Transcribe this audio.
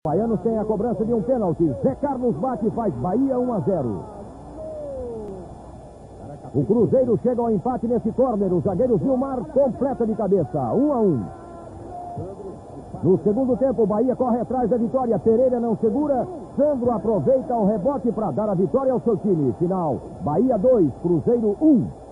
Baianos tem a cobrança de um pênalti. Zé Carlos bate e faz Bahia 1-0. O Cruzeiro chega ao empate nesse córner. O zagueiro Gilmar completa de cabeça. 1-1. No segundo tempo, o Bahia corre atrás da vitória. Pereira não segura. Sandro aproveita o rebote para dar a vitória ao seu time. Final, Bahia 2, Cruzeiro 1.